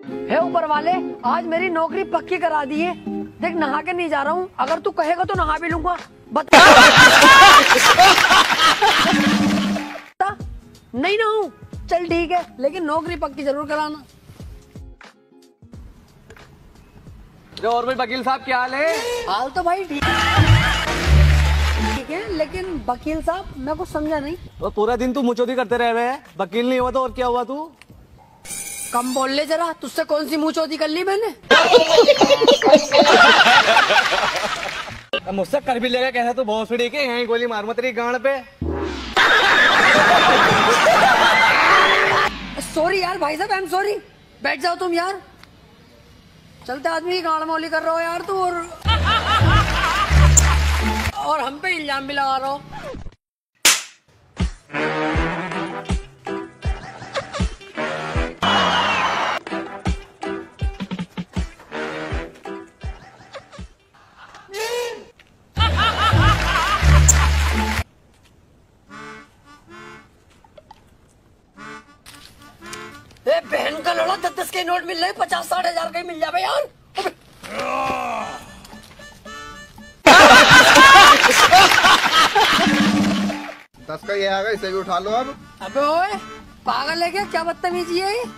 हे ऊपर वाले, आज मेरी नौकरी पक्की करा दी है। देख नहा के नहीं जा रहा हूँ, अगर तू कहेगा तो नहा भी लूंगा। बता नहीं नहाऊं, चल ठीक है, लेकिन नौकरी पक्की जरूर कराना। और भाई वकील साहब क्या हाल है? हाल तो भाई ठीक है, लेकिन वकील साहब मैं कुछ समझा नहीं। तो पूरा दिन तू मुचोदी करते रह रहे हैं, वकील नहीं हुआ तो और क्या हुआ तू? कम बोल ले जरा, तुझसे कौन सी मुंह चोदी कर ली मैंने? मुझसे कर भी लेगा कैसा तू भोसड़ी के यहीं गोली मार मत तेरी गांड पे। सॉरी यार भाई साहब, आई एम सॉरी। बैठ जाओ तुम यार, चलते आदमी की गांड मौली कर रहे हो यार तू, और हम पे इल्जाम भी लगा रहा हो। बहन का लड़ा 10-10 के नोट मिल रहे, 50-60 हजार का ही मिल जाए यार। 10 का ये आ गया, इसे भी उठा लो अब। अबे ओए पागल है क्या बदतमीजी है ये?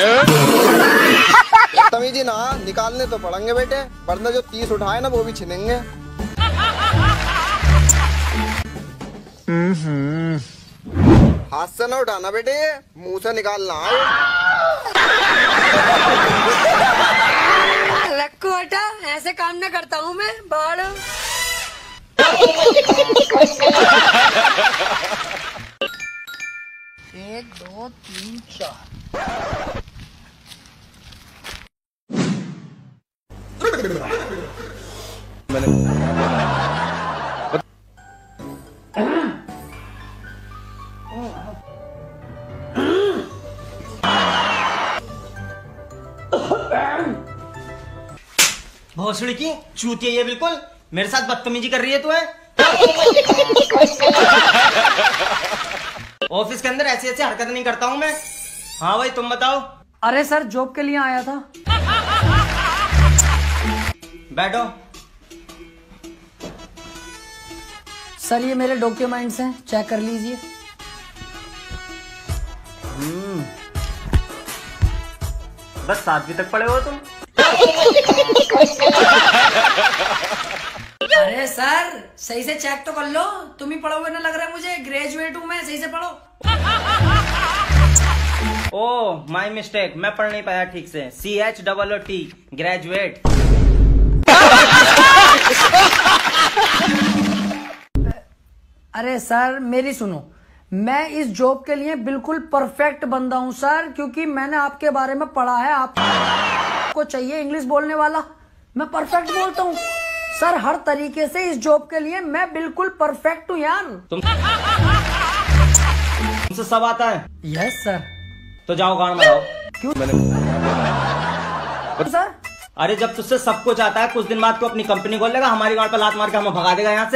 बदतमीजी ना, निकालने तो पड़ेंगे बेटे, वरना जो 30 उठाए ना वो भी छिनेंगे। हाथ से ना उठाना बेटे, मुंह से निकालना है। रखो हटा, ऐसे काम ना करता हूँ मैं, बाढ़। 1 2 3 4। भोसड़ी की चूती है ये, बिल्कुल मेरे साथ बदतमीजी कर रही है तू है। ऑफिस के अंदर ऐसी ऐसी हरकत नहीं करता हूँ मैं। हाँ भाई तुम बताओ। अरे सर जॉब के लिए आया था। बैठो। सर ये मेरे डॉक्यूमेंट्स हैं, चेक कर लीजिए। बस 7वीं तक पढ़े हो तुम? अरे सर सही से चेक तो कर लो, तुम ही पढ़ोगे ना, लग रहा है मुझे। ग्रेजुएट हूँ मैं, सही से पढ़ो। ओह माय मिस्टेक, मैं पढ़ नहीं पाया ठीक से। CHOOT graduate. अरे सर मेरी सुनो, मैं इस जॉब के लिए बिल्कुल परफेक्ट बंदा हूँ सर, क्योंकि मैंने आपके बारे में पढ़ा है। आपको चाहिए इंग्लिश बोलने वाला, मैं परफेक्ट बोलता हूँ सर। हर तरीके से इस जॉब के लिए मैं बिल्कुल परफेक्ट हूँ यार। तुमसे सब आता है? Yes sir. तो जाओ गाड़ मराओ। क्यों सर? अरे जब तुझसे सब कुछ आता है, कुछ दिन बाद तू अपनी कंपनी खोल लेगा, हमारी गाड़ पर लात मार के हमें भगा देगा यहाँ से।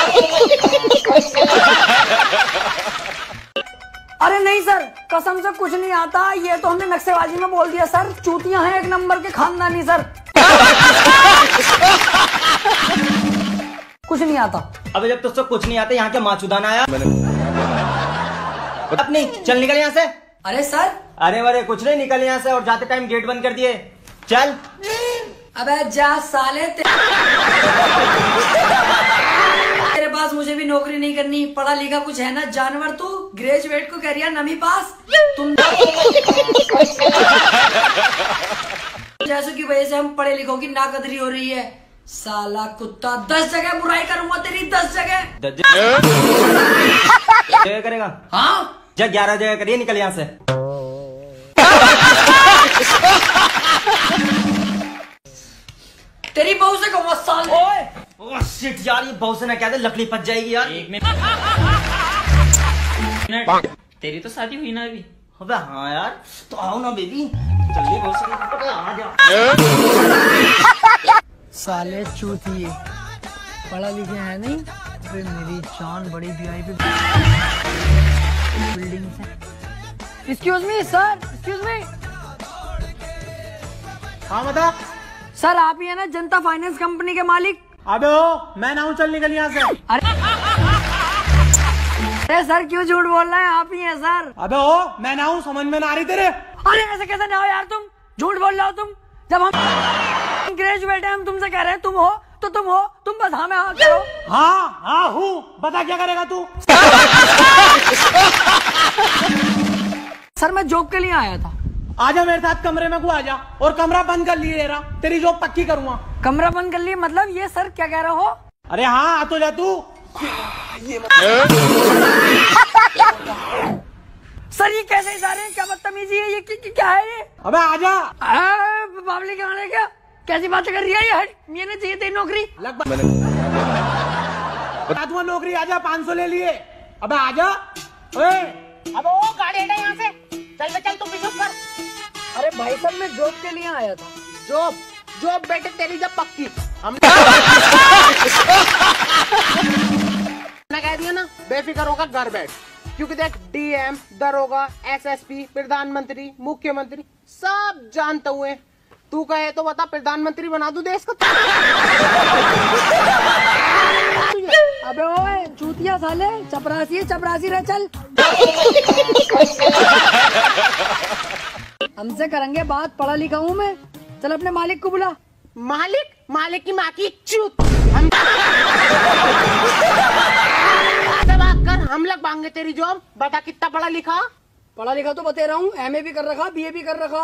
अरे नहीं सर, कसम से कुछ नहीं आता, ये तो हमने नक्शेबाजी में बोल दिया सर। चूतियां हैं एक नंबर के खानदानी सर। कुछ नहीं आता। अबे जब तुझसे कुछ नहीं आता, यहाँ के माचुदान आया अपनी, चल निकल यहाँ से। अरे सर। अरे वरे कुछ नहीं, निकल यहाँ से, और जाते टाइम गेट बंद कर दिए, चल। अबे जा साले, तेरे पास मुझे भी नौकरी नहीं करनी, पढ़ा लिखा कुछ है ना जानवर तू। ग्रेजुएट को कह रही है नवी पास, तुम जैसों की वजह से हम पढ़े लिखों की नाकदरी हो रही है। साला कुत्ता, 10 जगह बुराई करूंगा तेरी, 10 जगह। 10 जगह करेगा? हाँ जा 11 जगह करिए, निकल यहाँ से। तेरी बहू से कहूँगा साले। ओह शिट यार, ये बहू से ना कहते, लकड़ी फंस जाएगी यार। एक मिनट, तेरी तो शादी हुई ना अभी? अबे हाँ यार, तो आओ ना बेबी, चलिए बहू से आ जा। साले चूतिए, पढ़ा लिखे है नहीं। अरे मेरी जान, बड़ी VIP बिल्डिंग से। Excuse me sir, excuse me हाँ बता। सर आप ही है ना जनता फाइनेंस कंपनी के मालिक? अबे ओ, मैं ना हूँ, चल निकल यहाँ से। अरे सर क्यों झूठ बोल रहे हैं, आप ही हैं सर। अबे ओ, मैं ना हूँ, समझ में ना आ रही तेरे। अरे ऐसे कैसे ना हो यार, तुम झूठ बोल रहे हो। तुम जब हम ग्रेजुएट हैं, हम तुमसे कह रहे हैं तुम हो तो तुम हो, तुम बस हाँ में हाँ करो। हाँ हूँ, बता क्या करेगा तू? सर मैं जॉब के लिए आया था। आजा मेरे साथ कमरे में को आजा, और कमरा बंद कर लिए रहा, तेरी जॉब पक्की करूंगा। कमरा बंद कर लिए मतलब ये सर क्या कह रहे हो? अरे हाँ आ तो जा तू। सर ये कैसे इशारे हैं, क्या बदतमीजी है ये, क्या है ये? अबे आजा। बाबली कहाँ है क्या, कैसी बातें कर रही है ये? ये नहीं चाहिए तेरी नौकरी। बता दूंगा नौकरी, आजा 500 ले लिए। अबे आजा। ओए अब वो गाड़ी हटा यहाँ से, चल बे चल, तू पीछे कर। अरे भाई साहब मैं जॉब के लिए आया था। जॉब जॉब बेटे तेरी जब पक्की, हमने कह दिया ना बेफिक्र होकर घर बैठ, क्योंकि देख डीएम, दरोगा, एसएसपी, प्रधानमंत्री, मुख्यमंत्री सब जानते हुए। तू कहे तो बता, प्रधानमंत्री बना दूं देश को। अबे ओए चूतिया साले, चपरासी है, चपरासी रह चल। हमसे करेंगे बात, पढ़ा लिखा हूँ मैं। चल अपने मालिक को बुला। मालिक की माँ की चूत। हम लोग मांगे तेरी जॉब, बता कितना पढ़ा लिखा? पढ़ा लिखा तो बता रहा हूँ, एमए भी कर रखा, बीए भी कर रखा।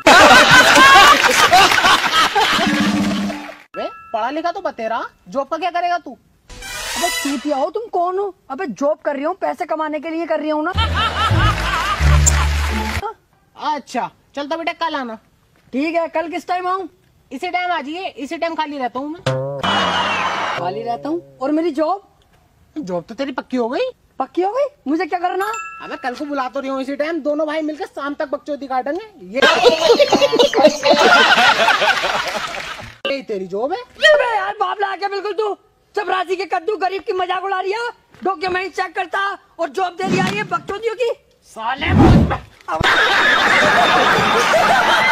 पढ़ा लिखा तो बता रहा, जॉब का क्या करेगा तू? अबे चूतिया हो, तुम कौन हो? अबे जॉब कर रही हूँ, पैसे कमाने के लिए कर रही हूँ ना। अच्छा चल तो बेटा कल आना। ठीक है, कल किस टाइम आऊँ? इसी टाइम आ जाइए, इसी टाइम खाली रहता हूँ मैं। खाली रहता हूँ? और मेरी जॉब? जॉब तो तेरी पक्की हो गई। पक्की हो गई? मुझे क्या करना? अबे कल को बुला तो रही हूँ इसी टाइम, दोनों भाई मिलकर शाम तक बकचोदी काटेंगे। ये तेरी जॉब है। अबे यार बाबला आके बिल्कुल तू चपरासी के कद्दू, गरीब की मजाक उड़ा रही है। डॉक्यूमेंट चेक करता और जॉब दे दिया ये बकचोदियों की। साले